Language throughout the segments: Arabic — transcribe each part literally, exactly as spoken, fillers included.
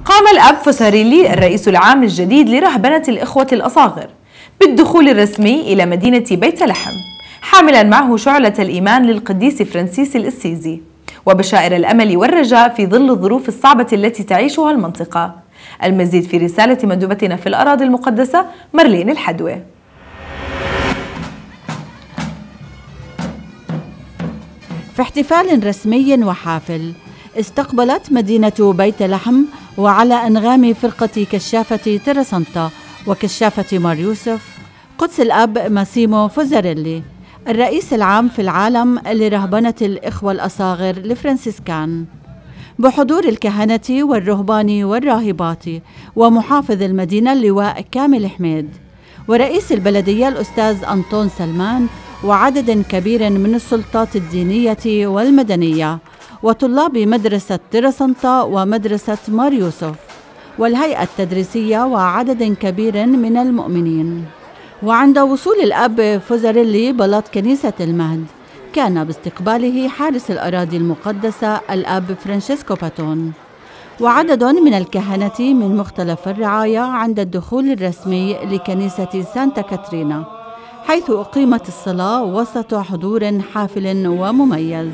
قام الأب فوساريلي الرئيس العام الجديد لرهبنة الإخوة الأصاغر بالدخول الرسمي إلى مدينة بيت لحم، حاملا معه شعلة الإيمان للقديس فرانسيس الأسيزي وبشائر الأمل والرجاء في ظل الظروف الصعبة التي تعيشها المنطقة. المزيد في رسالة مندوبتنا في الأراضي المقدسة مارلين الحدوي. في احتفال رسمي وحافل استقبلت مدينة بيت لحم وعلى أنغام فرقة كشافة تيراسانتا وكشافة مار يوسف قدس الأب ماسيمو فوزاريلي الرئيس العام في العالم لرهبنة الإخوة الأصاغر لفرانسيسكان، بحضور الكهنة والرهبان والراهبات ومحافظ المدينة اللواء كامل حميد ورئيس البلدية الأستاذ أنطون سلمان وعدد كبير من السلطات الدينية والمدنية وطلاب مدرسة تيراسانتا ومدرسة مار يوسف والهيئة التدريسية وعدد كبير من المؤمنين. وعند وصول الأب فوزاريلي بلاط كنيسة المهد كان باستقباله حارس الأراضي المقدسة الأب فرانشيسكو باتون وعدد من الكهنة من مختلف الرعاية عند الدخول الرسمي لكنيسة سانتا كاترينا، حيث أقيمت الصلاة وسط حضور حافل ومميز.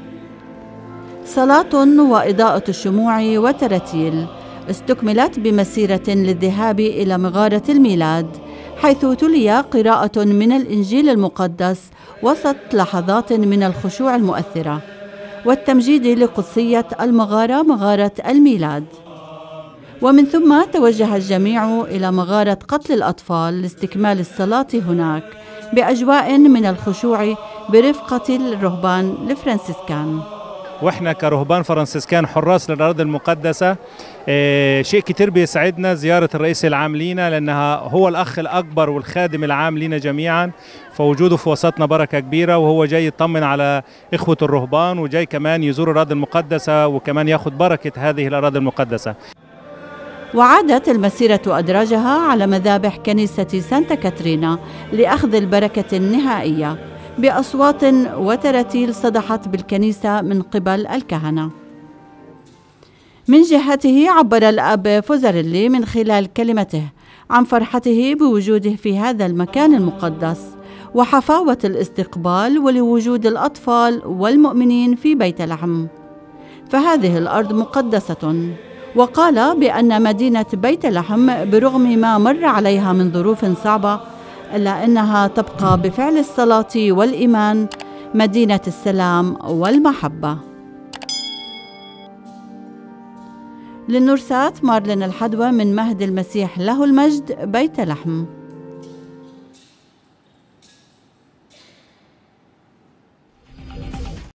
صلاة وإضاءة الشموع وتراتيل استكملت بمسيرة للذهاب إلى مغارة الميلاد، حيث تلي قراءة من الإنجيل المقدس وسط لحظات من الخشوع المؤثرة والتمجيد لقدسية المغارة مغارة الميلاد. ومن ثم توجه الجميع إلى مغارة قتل الأطفال لاستكمال الصلاة هناك بأجواء من الخشوع برفقة الرهبان الفرنسيسكان. واحنا كرهبان فرنسيسكان حراس للأراضي المقدسة اه شيء كتير بيسعدنا زيارة الرئيس العام لينا، لأنها هو الأخ الأكبر والخادم العام لينا جميعا، فوجوده في وسطنا بركة كبيرة، وهو جاي يطمن على إخوة الرهبان وجاي كمان يزور الأراضي المقدسة وكمان ياخد بركة هذه الأراضي المقدسة. وعادت المسيرة أدراجها على مذابح كنيسة سانتا كاترينا لأخذ البركة النهائية بأصوات وتراتيل صدحت بالكنيسة من قبل الكهنة. من جهته عبر الأب فوزاريلي من خلال كلمته عن فرحته بوجوده في هذا المكان المقدس وحفاوة الاستقبال ولوجود الأطفال والمؤمنين في بيت لحم، فهذه الأرض مقدسة. وقال بأن مدينة بيت لحم برغم ما مر عليها من ظروف صعبة إلا أنها تبقى بفعل الصلاة والإيمان مدينة السلام والمحبة. للنورسات مارلين الحدوى من مهد المسيح له المجد بيت لحم.